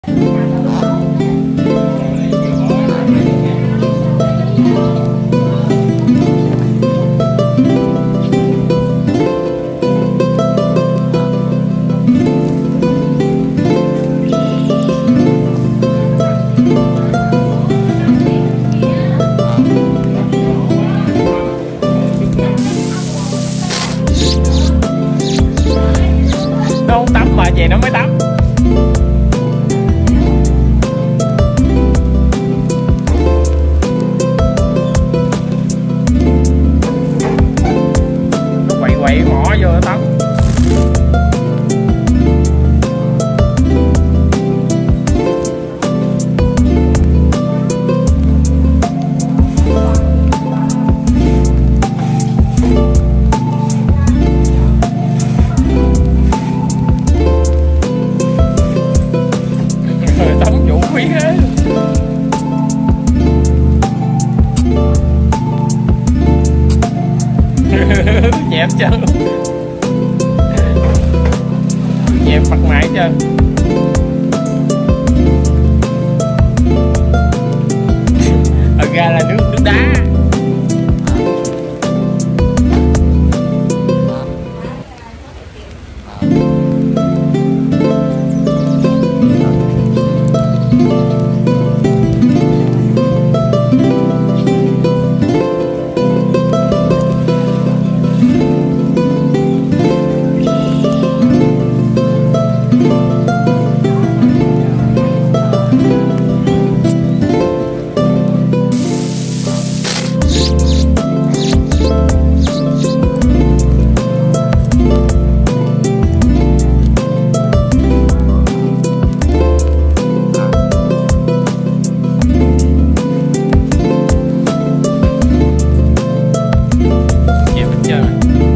Nó không tắm mà về nó mới tắm. Nó quậy quậy mỏ vô nó tắm. Tắm vũ khí thế. Dẹp chân, dẹp mặt mày chân.